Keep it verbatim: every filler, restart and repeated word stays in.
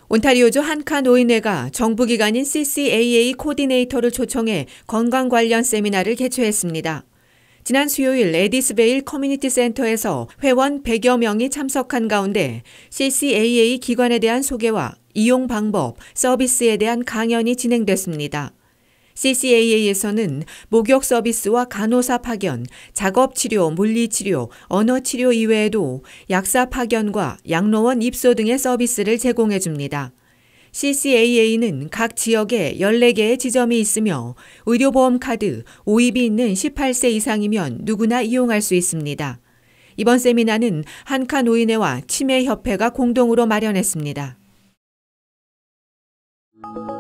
온타리오주 한카 노인회가 정부기관인 씨씨에이에이 코디네이터를 초청해 건강 관련 세미나를 개최했습니다. 지난 수요일 에디스베일 커뮤니티 센터에서 회원 백여 명이 참석한 가운데 씨씨에이에이 기관에 대한 소개와 이용 방법, 서비스에 대한 강연이 진행됐습니다. 씨씨에이에이에서는 목욕 서비스와 간호사 파견, 작업치료, 물리치료, 언어치료 이외에도 약사 파견과 양로원 입소 등의 서비스를 제공해 줍니다. 씨씨에이에이는 각 지역에 열네 개의 지점이 있으며 의료보험 카드, 오입이 있는 십팔 세 이상이면 누구나 이용할 수 있습니다. 이번 세미나는 한카 노인회와 치매협회가 공동으로 마련했습니다.